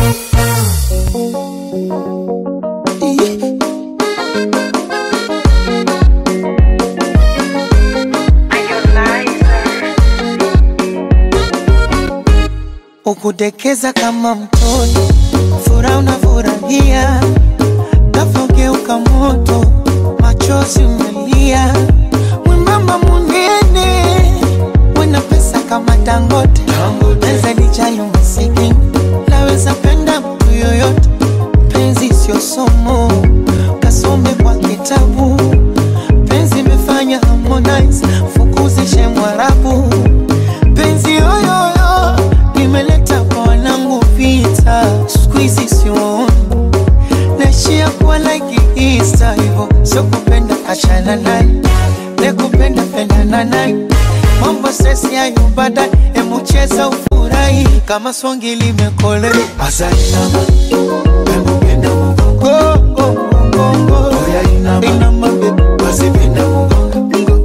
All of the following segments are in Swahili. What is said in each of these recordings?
Ukudekeza kama mtoto, furaha unafurahia, kafogeuka moto, machozi umelia. Mwembamba munene, wena pesa kama Dangote, pesa lijayo masikini, naweza penda mtu yoyote. Penzi sio somo, kasome kwa kitabu. Penzi mefanya Harmonize, fukuzishe Mwarabu. Penzi yoyoyo, nimeleta kwa wanangu vita. Squeezy sioni, naishia kuwa like Easter. Hivo, sio kupenda achana naye, nekupenda penda naye. Mambo stress ya yubada, emu cheza ufurahi. Kama swangi limekole Asa inama, pembo penda mugongo. Go, Oya inama, inama baby, basi penda mugongo.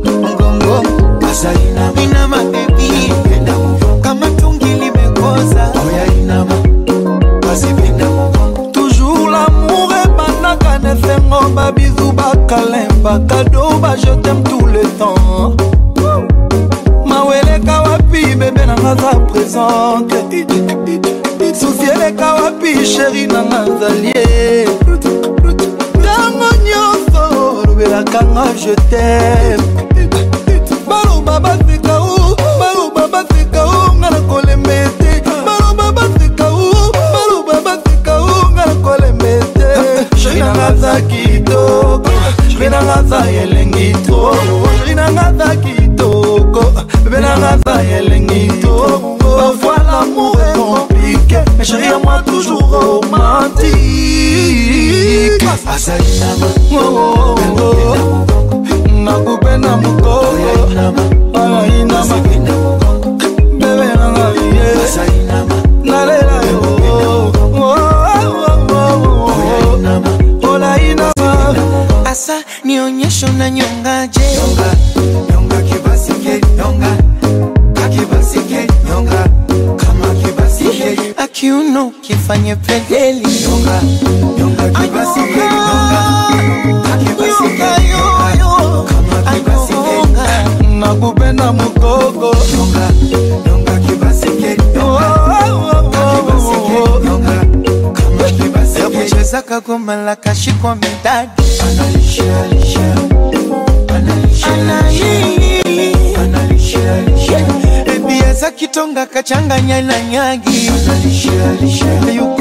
Asa inama, inama baby, penda mugongo. kama tungi limekoza. Oya inama, basi penda mugongo. Toujours l'amour est banaka ne fengo ba bisou ba kalemba cadeau ba je t'aime tout le temps. Mawele kawapi bébé na ngaza présente. Souciele kawapi chérie na ngazalier. Tango nyonso lobela kanga je t'aime. Balo baba fika u, balo baba fika u ngana kolemete. Balo baba fika u, balo baba fika u ngana kolemete. Chérie na ngaza kitoko, chérie na ngaza yelengito, chérie na ngaza kitoko, bébé na ngaza yelengito. Parfois l'amour est compliqué, mais chérie à moi toujours romantique. Asa inama, Oh, nakupenda mukoko. oya inama, Ala inama, basi penda mugongo. bebe nanga ye. Asa inama, Nalela yo. oya inama, Ola inama. Asa nionyesho na nyongaje. nyonga, nyonga kibasike, nyonga, kakibasike, nyonga, kama kibasike, Akiuno kifanye pedeli. nyonga, nyonga kibasike, nyonga, kakibasike, Yoga, kama kibasike, Nakupenda mukoko. nyonga, nyonga kibasike, nyonga, kakibasike, nyonga, kama kibasike. kucheza kagoma la kashikwa midadi. Analisha, alisha, analisha, analisha, Ebia za kitonga kachanganya na nyagi. analisha, alisha, Yuko